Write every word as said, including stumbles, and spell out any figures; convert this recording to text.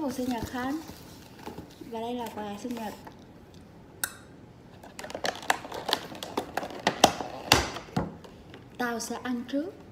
của sinh nhật Khánh. Và đây là quà sinh nhật. Tao sẽ ăn trước.